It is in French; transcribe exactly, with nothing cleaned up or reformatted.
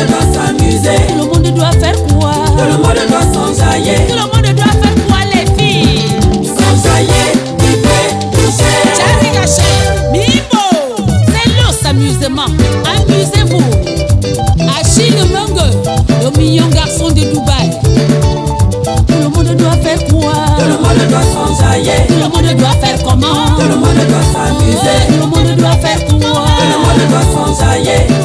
monde doit s'amuser. Tout le monde doit faire quoi? Tout le monde doit s'enjailler. Tout le monde doit faire quoi les filles? S'enjailler, vibrer, toucher. Charlie Gachet, Mimbo, c'est l'os amusement. Amusez-vous. Achille Mungue, le million garçon de Dubaï. Tout le monde doit faire quoi? Tout le monde doit s'enjailler. Tout le monde doit faire comment? Tout le monde doit s'amuser. Tout le monde doit faire quoi? Tout le monde doit s'enjailler.